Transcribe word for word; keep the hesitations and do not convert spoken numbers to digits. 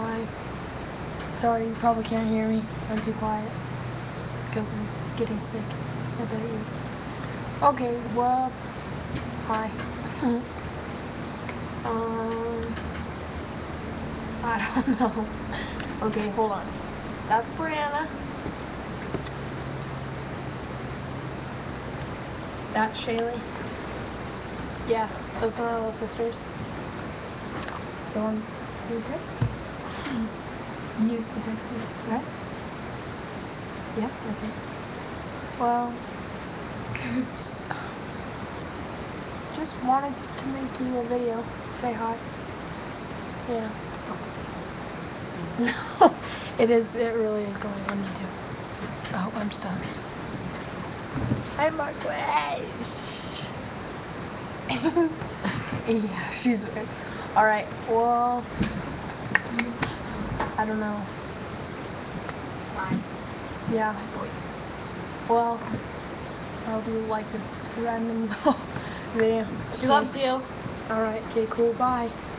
Hi. Sorry, you probably can't hear me. I'm too quiet because I'm getting sick. I bet you. Okay, well, hi. um, I don't know. Okay, hold on. That's Brianna. That's Shaylee. Yeah, those are our little sisters. The one who texted. You used to text me, right? Yeah, okay. Well, just, just wanted to make you a video. Say hi. Yeah. No, it is, it really is going on YouTube. Oh, I'm stuck. Hi, Marquis. Yeah, she's weird. Alright, well, I don't know. Bye. Yeah. Well, I hope you like this random video. She loves you. Alright, okay, cool, bye.